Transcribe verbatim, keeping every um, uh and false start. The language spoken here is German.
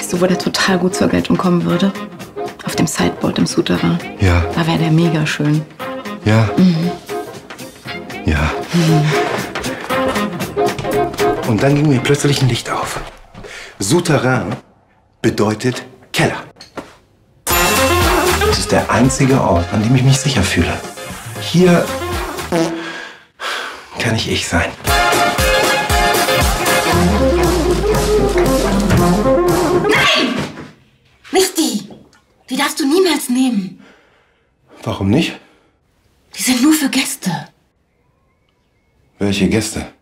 Weißt du, wo der total gut zur Geltung kommen würde? Auf dem Sideboard im Souterrain. Ja. Da wäre der mega schön. Ja. Mhm. Ja. Mhm. Und dann ging mir plötzlich ein Licht auf. Souterrain bedeutet Keller. Das ist der einzige Ort, an dem ich mich sicher fühle. Hier kann ich ich sein. Nein! Nicht die! Die darfst du niemals nehmen. Warum nicht? Die sind nur für Gäste. Welche Gäste?